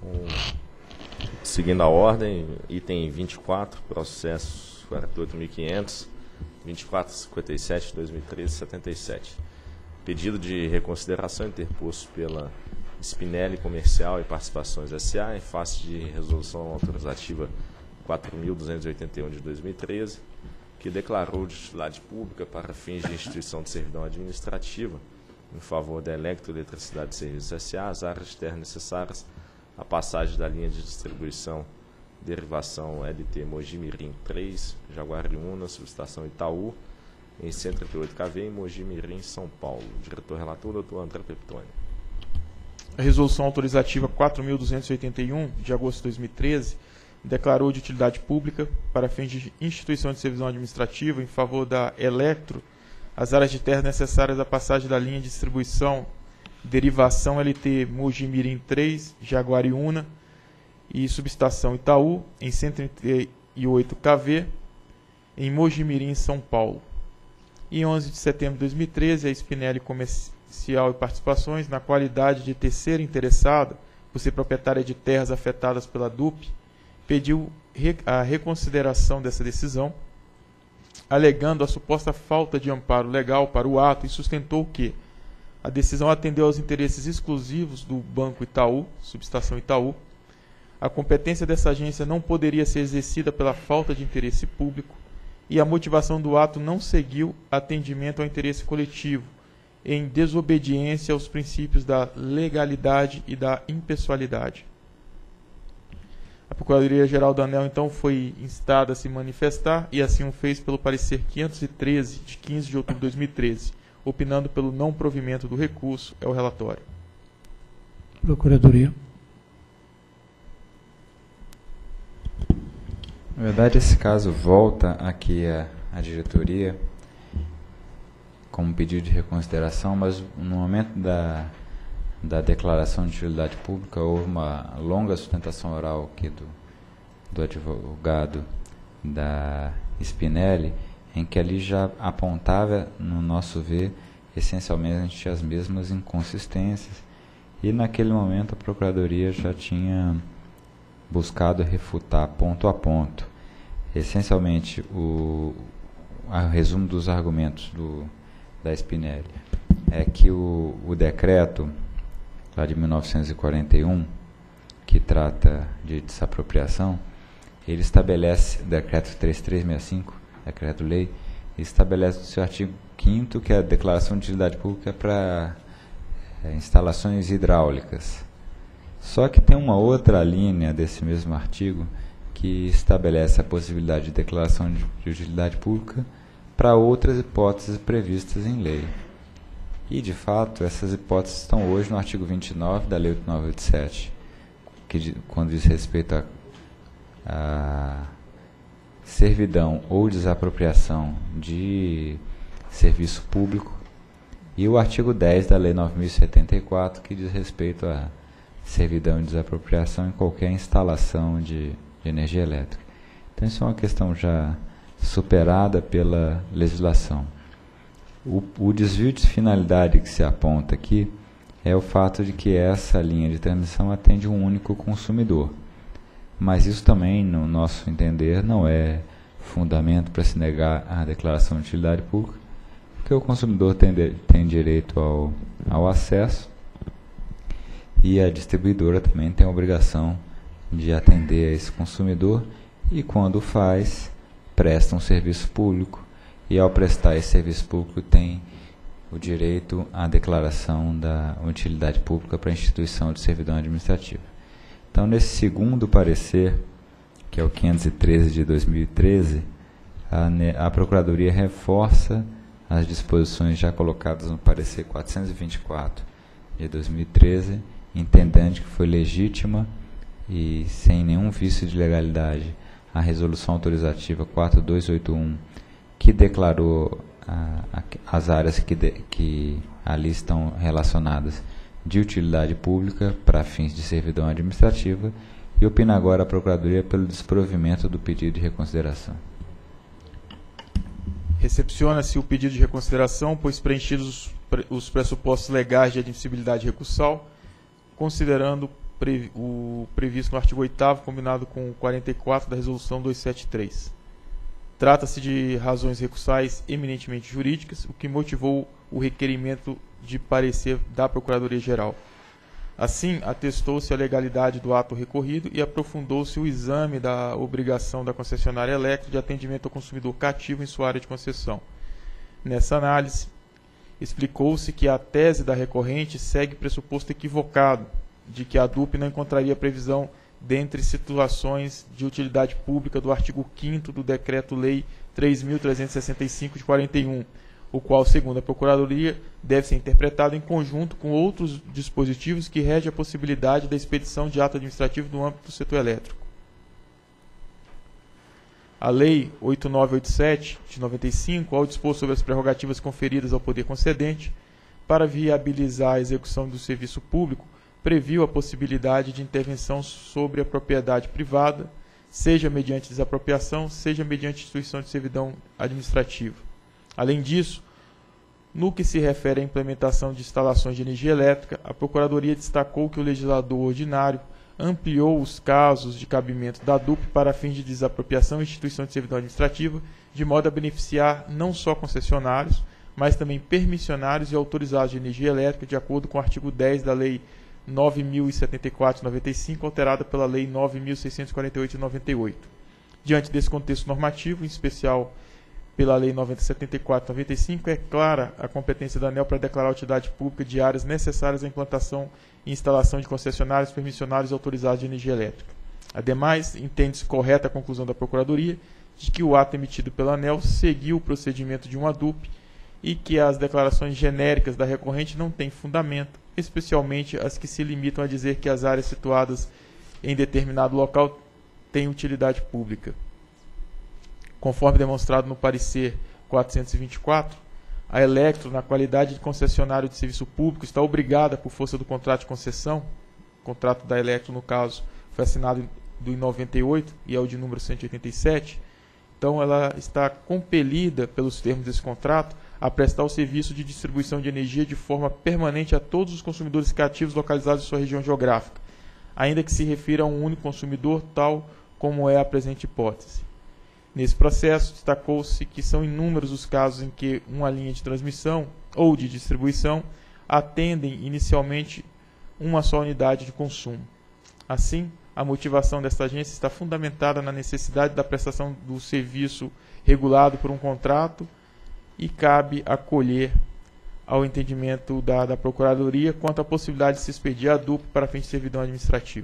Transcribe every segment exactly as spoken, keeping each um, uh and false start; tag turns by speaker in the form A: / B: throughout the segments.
A: Um, seguindo a ordem, item vinte e quatro, processo quarenta e oito mil e quinhentos, vinte e quatro cinquenta e sete, dois mil e treze, setenta e sete. Pedido de reconsideração interposto pela Spinelli Comercial e Participações S A em face de resolução autorizativa quatro mil duzentos e oitenta e um de dois mil e treze, que declarou de utilidade pública para fins de instituição de servidão administrativa em favor da Eletroeletricidade de Serviços S A as áreas de terra necessárias à passagem da linha de distribuição derivação L T Mogi-Mirim três, Jaguariúna, subestação Itaú, em cento e trinta e oito kV, em Mogi-Mirim, São Paulo. Diretor-relator, doutor André Peptoni.
B: A resolução autorizativa quatro mil duzentos e oitenta e um, de agosto de dois mil e treze, declarou de utilidade pública para fins de instituição de servidão administrativa em favor da Eletro as áreas de terra necessárias à passagem da linha de distribuição derivação L T Mogi-Mirim três, Jaguariúna e subestação Itaú, em cento e trinta e oito kV, em Mogi-Mirim, São Paulo. Em onze de setembro de dois mil e treze, a Spinelli Comercial e Participações, na qualidade de terceira interessada, por ser proprietária de terras afetadas pela D U P, pediu a reconsideração dessa decisão, alegando a suposta falta de amparo legal para o ato, e sustentou que a decisão atendeu aos interesses exclusivos do Banco Itaú, subestação Itaú. A competência dessa agência não poderia ser exercida pela falta de interesse público e a motivação do ato não seguiu atendimento ao interesse coletivo, em desobediência aos princípios da legalidade e da impessoalidade. A Procuradoria-Geral da ANEEL, então, foi instada a se manifestar e assim o fez pelo parecer quinhentos e treze, de quinze de outubro de dois mil e treze, opinando pelo não provimento do recurso. É o relatório.
C: Procuradoria.
D: Na verdade, esse caso volta aqui à, à diretoria como pedido de reconsideração, mas no momento da, da declaração de utilidade pública houve uma longa sustentação oral aqui do, do advogado da Spinelli, em que ali já apontava, no nosso ver, essencialmente as mesmas inconsistências, e naquele momento a Procuradoria já tinha buscado refutar ponto a ponto. Essencialmente, o, o resumo dos argumentos do, da Spinelli é que o, o decreto lá de mil novecentos e quarenta e um, que trata de desapropriação, ele estabelece, decreto três mil trezentos e sessenta e cinco, decreto-lei, estabelece no seu artigo quinto que a declaração de utilidade pública é para é, instalações hidráulicas. Só que tem uma outra linha desse mesmo artigo que estabelece a possibilidade de declaração de, de utilidade pública para outras hipóteses previstas em lei. E, de fato, essas hipóteses estão hoje no artigo vinte e nove da Lei oito mil novecentos e oitenta e sete, que, quando diz respeito a, a servidão ou desapropriação de serviço público, e o artigo dez da Lei nove mil e setenta e quatro, que diz respeito a servidão e desapropriação em qualquer instalação de, de energia elétrica. Então, isso é uma questão já superada pela legislação. O, o desvio de finalidade que se aponta aqui é o fato de que essa linha de transmissão atende um único consumidor. Mas isso também, no nosso entender, não é fundamento para se negar a declaração de utilidade pública, porque o consumidor tem, de, tem direito ao, ao acesso e a distribuidora também tem a obrigação de atender a esse consumidor e, quando faz, presta um serviço público, e ao prestar esse serviço público tem o direito à declaração da utilidade pública para a instituição de servidão administrativa. Então, nesse segundo parecer, que é o quinhentos e treze de dois mil e treze, a, a Procuradoria reforça as disposições já colocadas no parecer quatrocentos e vinte e quatro de dois mil e treze, entendendo que foi legítima e sem nenhum vício de legalidade a resolução autorizativa quatro mil duzentos e oitenta e um, que declarou a, a, as áreas que, de, que ali estão relacionadas de utilidade pública para fins de servidão administrativa, e opina agora a Procuradoria pelo desprovimento do pedido de reconsideração.
B: Recepciona-se o pedido de reconsideração, pois preenchidos os pressupostos legais de admissibilidade recursal, considerando pre, o previsto no artigo oitavo, combinado com o quarenta e quatro da Resolução duzentos e setenta e três. Trata-se de razões recursais eminentemente jurídicas, o que motivou o requerimento de parecer da Procuradoria-Geral. Assim, atestou-se a legalidade do ato recorrido e aprofundou-se o exame da obrigação da concessionária elétrica de atendimento ao consumidor cativo em sua área de concessão. Nessa análise, explicou-se que a tese da recorrente segue pressuposto equivocado de que a D U P não encontraria previsão dentre situações de utilidade pública do artigo quinto do Decreto-Lei três mil trezentos e sessenta e cinco de quarenta e um, o qual, segundo a Procuradoria, deve ser interpretado em conjunto com outros dispositivos que regem a possibilidade da expedição de ato administrativo no âmbito do setor elétrico. A Lei oito mil novecentos e oitenta e sete, de noventa e cinco, ao dispor sobre as prerrogativas conferidas ao poder concedente, para viabilizar a execução do serviço público, previu a possibilidade de intervenção sobre a propriedade privada, seja mediante desapropriação, seja mediante instituição de servidão administrativa. Além disso, no que se refere à implementação de instalações de energia elétrica, a Procuradoria destacou que o legislador ordinário ampliou os casos de cabimento da D U P para fins de desapropriação e instituição de servidão administrativa, de modo a beneficiar não só concessionários, mas também permissionários e autorizados de energia elétrica, de acordo com o artigo dez da Lei nove mil e setenta e quatro de noventa e cinco, alterada pela Lei nove mil seiscentos e quarenta e oito de noventa e oito. Diante desse contexto normativo, em especial pela Lei nove mil e setenta e quatro de noventa e cinco, é clara a competência da ANEEL para declarar a utilidade pública de áreas necessárias à implantação e instalação de concessionários, permissionários e autorizados de energia elétrica. Ademais, entende-se correta a conclusão da Procuradoria de que o ato emitido pela ANEEL seguiu o procedimento de uma D U P e que as declarações genéricas da recorrente não têm fundamento, especialmente as que se limitam a dizer que as áreas situadas em determinado local têm utilidade pública. Conforme demonstrado no parecer quatrocentos e vinte e quatro, a Electro, na qualidade de concessionário de serviço público, está obrigada, por força do contrato de concessão, o contrato da Electro, no caso, foi assinado em noventa e oito e é o de número cento e oitenta e sete, então ela está compelida, pelos termos desse contrato, a prestar o serviço de distribuição de energia de forma permanente a todos os consumidores cativos localizados em sua região geográfica, ainda que se refira a um único consumidor, tal como é a presente hipótese. Nesse processo, destacou-se que são inúmeros os casos em que uma linha de transmissão ou de distribuição atendem inicialmente uma só unidade de consumo. Assim, a motivação desta agência está fundamentada na necessidade da prestação do serviço regulado por um contrato e cabe acolher ao entendimento da, da Procuradoria quanto à possibilidade de se expedir a D U P para fins de servidão administrativa.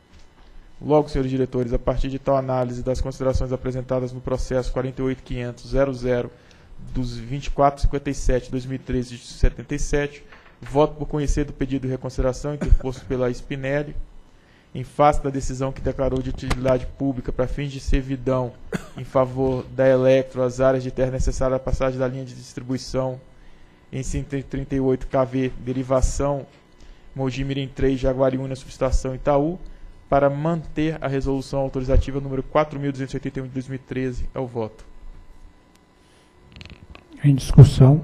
B: Logo, senhores diretores, a partir de tal análise das considerações apresentadas no processo quarenta e oito ponto quinhentos ponto zero zero dos vinte e quatro cinquenta e sete de dois mil e treze de setenta e sete, voto por conhecer do pedido de reconsideração interposto pela Spinelli, em face da decisão que declarou de utilidade pública para fins de servidão em favor da Electro as áreas de terra necessárias à passagem da linha de distribuição em cento e trinta e oito quilovolts, derivação Mogi-Mirim três, Jaguariúna, subestação Itaú, para manter a resolução autorizativa número quatro mil duzentos e oitenta e um de dois mil e treze. É o voto.
C: Em discussão.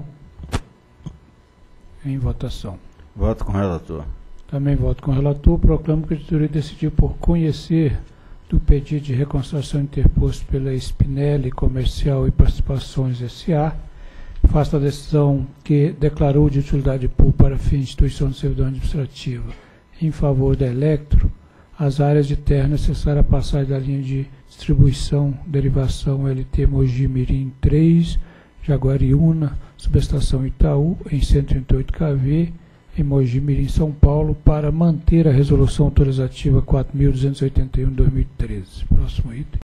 C: Em votação.
E: Voto com o relator.
C: Também voto com o relator. Proclamo que a diretoria decidiu por conhecer do pedido de reconsideração interposto pela Spinelli Comercial e Participações S A, faça a decisão que declarou de utilidade pública para fins de instituição de servidão administrativa em favor da Electro as áreas de terra necessárias à passagem da linha de distribuição, derivação L T Mogi-Mirim três, Jaguariúna, subestação Itaú, em cento e trinta e oito quilovolts, em Mogi-Mirim, São Paulo, para manter a resolução autorizativa quatro mil duzentos e oitenta e um de dois mil e treze. Próximo item.